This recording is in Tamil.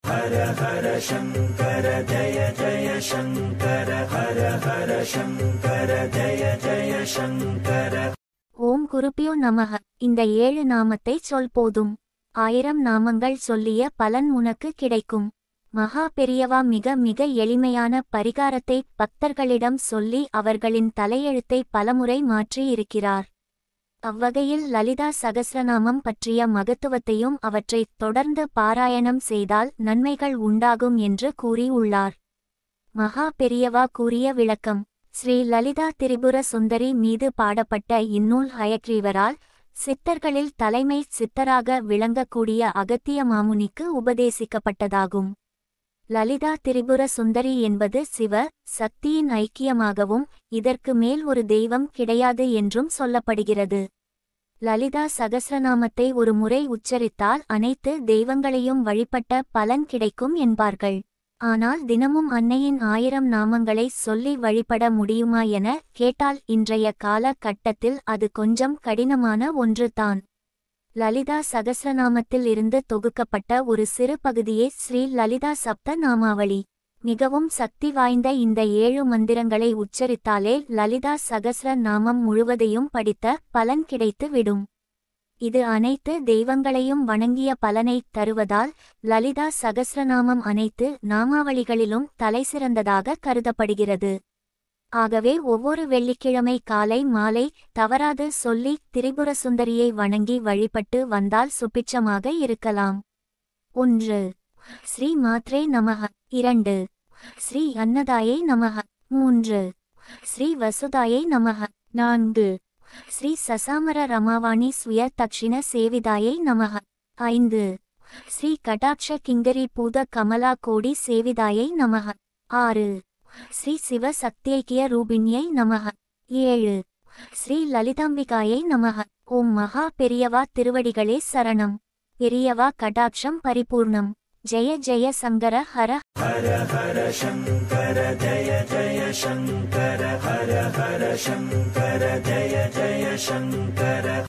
ஹர ஹர சங்கர ஜய ஜய சங்கர ஹர ஹர சங்கர ஜய ஜய சங்கர. ஓம் குருபியோ நமக. இந்த 7 நாமத்தை சொல் போதும். 1000 நாமங்கள் சொல்லிய பலன் உனக்கு கிடைக்கும். மகா பெரியவா மிக மிக எளிமையான பரிகாரத்தை பக்தர்களிடம் சொல்லி அவர்களின் தலையெழுத்தை பலமுறை மாற்றி இருக்கிறார். அவ்வகையில் லலிதா சகஸ்ரநாமம் பற்றிய மகத்துவத்தையும் அவற்றை தொடர்ந்து பாராயணம் செய்தால் நன்மைகள் உண்டாகும் என்று கூறி உள்ளார். மகா பெரியவா கூறிய விளக்கம். ஸ்ரீ லலிதா திரிபுர சுந்தரி மீது பாடப்பட்ட இந்நூல் ஹயக்ரீவரால் சித்தர்களில் தலைமை சித்தராக விளங்கக்கூடிய அகத்திய மாமுனிக்கு உபதேசிக்கப்பட்டதாகும். லலிதா திரிபுர சுந்தரி என்பது சிவ சக்தியின் ஐக்கியமாகவும் இதற்கு மேல் ஒரு தெய்வம் கிடையாது என்றும் சொல்லப்படுகிறது. லலிதா சகஸ்ரநாமத்தை ஒரு முறை உச்சரித்தால் அனைத்து தெய்வங்களையும் வழிபட்ட பலன் கிடைக்கும் என்பார்கள். ஆனால் தினமும் அன்னையின் 1000 நாமங்களை சொல்லி வழிபட முடியுமா என கேட்டால் இன்றைய கால கட்டத்தில் அது கொஞ்சம் கடினமான ஒன்று தான். லலிதா சகஸ்ரநாமத்தில் இருந்து தொகுக்கப்பட்ட ஒரு சிறு பகுதியே ஸ்ரீ லலிதா சப்த நாமாவளி. மிகவும் சக்தி வாய்ந்த இந்த 7 மந்திரங்களை உச்சரித்தாலே லலிதா சகஸ்ர நாமம் முழுவதையும் படித்த பலன் கிடைத்து விடும். இது அனைத்து தெய்வங்களையும் வணங்கிய பலனை தருவதால் லலிதா சகஸ்ரநாமம் அனைத்து நாமாவளிகளிலும் தலைசிறந்ததாக கருதப்படுகிறது. ஆகவே ஒவ்வொரு வெள்ளிக்கிழமை காலை மாலை தவறாது சொல்லி திரிபுர சுந்தரியை வணங்கி வழிபட்டு வந்தால் சுபிட்சமாக இருக்கலாம். 1. ஸ்ரீ மாத்ரே நமக. 2. ஸ்ரீ அன்னதாயை நமக. 3. ஸ்ரீ வசுதாயை நமக. 4. ஸ்ரீ சசாமர ரமாவாணி சுய தக்ஷிண சேவிதாயை நமக. 5. ஸ்ரீ கடாட்ச கிங்கரி பூத கமலா கோடி சேவிதாயை நமக. 6. ஸ்ரீ சிவ சக்தியைக்கிய ரூபிணியை நமக. 7. ஸ்ரீ லலிதாம்பிகாயை நமக. ஓம் மகா பெரியவா திருவடிகளே சரணம். பெரியவா கடாட்சம் பரிபூர்ணம். ஜெய ஜெய சங்கர ஹர ஹர ஹர சங்கர ஜய ஜய சங்கர ஹர ஹர சங்கர ஜய ஜய சங்கர.